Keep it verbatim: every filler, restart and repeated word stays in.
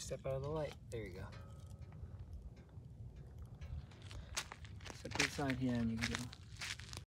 step out of the light. There you go. Step to the side here and you can go.